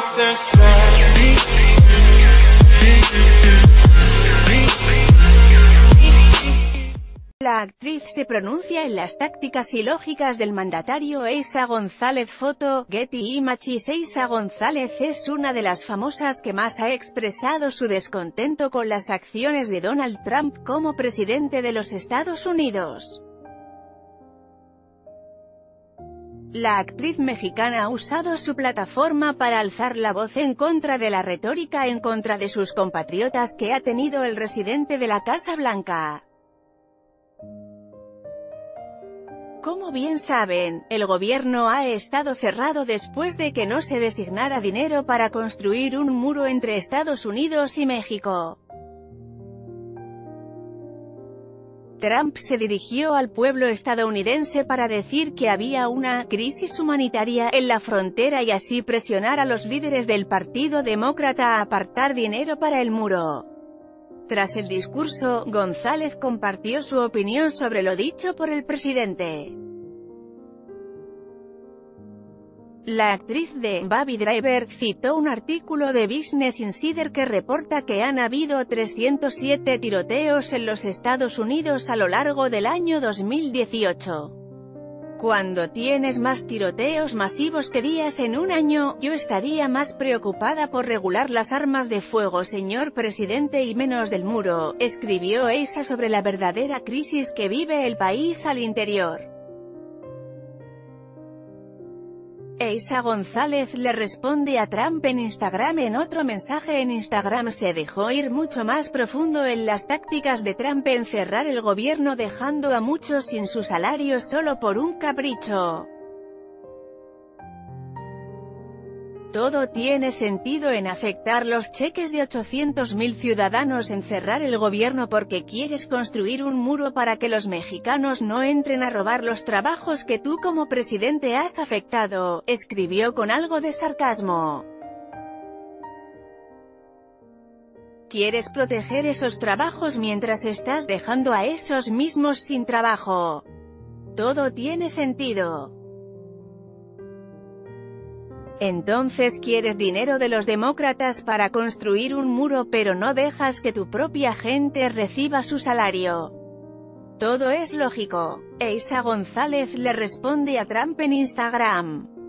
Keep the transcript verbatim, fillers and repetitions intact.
La actriz se pronuncia en las tácticas y lógicas del mandatario Eiza González. Foto, Getty Images. Eiza González es una de las famosas que más ha expresado su descontento con las acciones de Donald Trump como presidente de los Estados Unidos. La actriz mexicana ha usado su plataforma para alzar la voz en contra de la retórica en contra de sus compatriotas que ha tenido el residente de la Casa Blanca. Como bien saben, el gobierno ha estado cerrado después de que no se designara dinero para construir un muro entre Estados Unidos y México. Trump se dirigió al pueblo estadounidense para decir que había una crisis humanitaria en la frontera y así presionar a los líderes del Partido Demócrata a apartar dinero para el muro. Tras el discurso, González compartió su opinión sobre lo dicho por el presidente. La actriz de Baby Driver citó un artículo de Business Insider que reporta que han habido trescientos siete tiroteos en los Estados Unidos a lo largo del año dos mil dieciocho. Cuando tienes más tiroteos masivos que días en un año, yo estaría más preocupada por regular las armas de fuego, señor presidente, y menos del muro, escribió Eiza sobre la verdadera crisis que vive el país al interior. Eiza González le responde a Trump en Instagram. En otro mensaje en Instagram se dejó ir mucho más profundo en las tácticas de Trump en cerrar el gobierno, dejando a muchos sin su salario solo por un capricho. Todo tiene sentido en afectar los cheques de ochocientos mil ciudadanos, en cerrar el gobierno porque quieres construir un muro para que los mexicanos no entren a robar los trabajos que tú como presidente has afectado, escribió con algo de sarcasmo. Quieres proteger esos trabajos mientras estás dejando a esos mismos sin trabajo. Todo tiene sentido. Entonces quieres dinero de los demócratas para construir un muro, pero no dejas que tu propia gente reciba su salario. Todo es lógico. Eiza González le responde a Trump en Instagram.